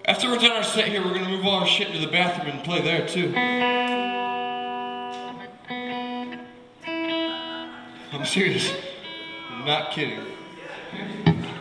After we're done our set here, we're going to move all our shit into the bathroom and play there too. I'm serious. I'm not kidding.